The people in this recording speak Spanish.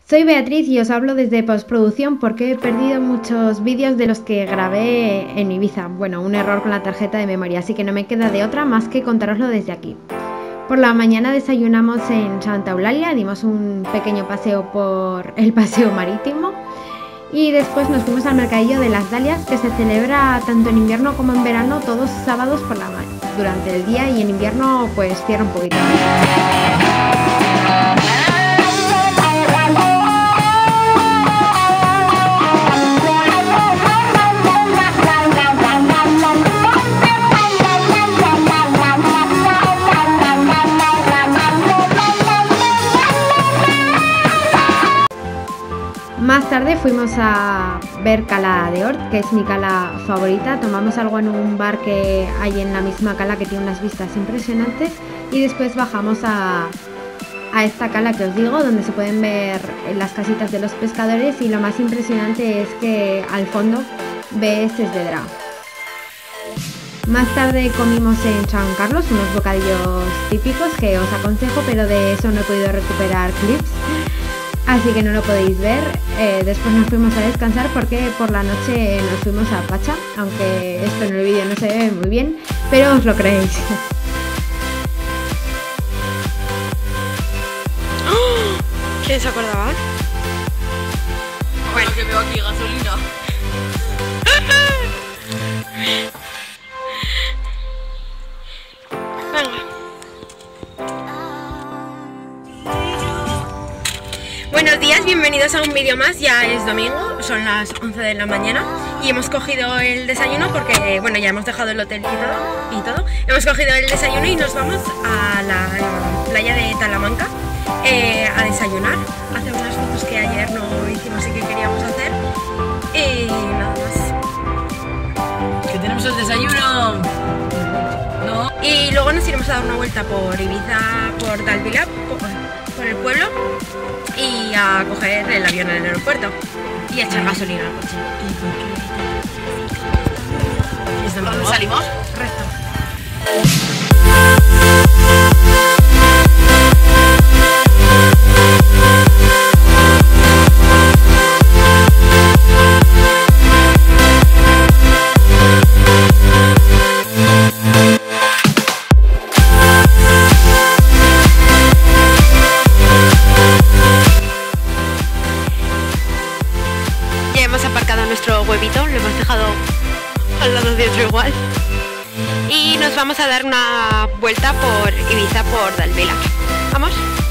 Soy Beatriz y os hablo desde postproducción porque he perdido muchos vídeos de los que grabé en Ibiza. Bueno, un error con la tarjeta de memoria, así que no me queda de otra más que contároslo desde aquí. Por la mañana desayunamos en Santa Eulalia, dimos un pequeño paseo por el paseo marítimo y después nos fuimos al mercadillo de las Dalias, que se celebra tanto en invierno como en verano, todos sábados durante el día, y en invierno pues cierra un poquito más. Más tarde fuimos a ver Cala de Hort, que es mi cala favorita. Tomamos algo en un bar que hay en la misma cala, que tiene unas vistas impresionantes, y después bajamos a esta cala que os digo, donde se pueden ver las casitas de los pescadores, y lo más impresionante es que al fondo ves Esvedra. Más tarde comimos en San Carlos unos bocadillos típicos que os aconsejo, pero de eso no he podido recuperar clips, así que no lo podéis ver. Después nos fuimos a descansar porque por la noche nos fuimos a Pacha, aunque esto en el vídeo no se ve muy bien, pero os lo creéis. ¿Quién se acordaba? Bueno, que veo aquí gasolina. Buenos días, bienvenidos a un vídeo más. Ya es domingo, son las 11 de la mañana y hemos cogido el desayuno porque, bueno, ya hemos dejado el hotel y todo. Hemos cogido el desayuno y nos vamos a la playa de Talamanca a desayunar, a hacer unas fotos que ayer no hicimos y que queríamos hacer, y nada más. Que tenemos el desayuno. No. Y luego nos iremos a dar una vuelta por Ibiza, por Dalvila, por el pueblo, y a coger el avión en el aeropuerto y a echar gasolina al coche. ¿Y dónde salimos? Recto. Hemos aparcado nuestro huevito, lo hemos dejado al lado de otro igual, y nos vamos a dar una vuelta por Ibiza, por Dalvila. ¿Vamos?